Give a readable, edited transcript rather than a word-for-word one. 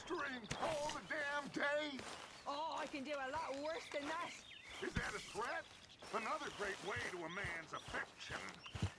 drink all the damn day? Oh, I can do a lot worse than that. Is that a threat? Another great way to a man's affection.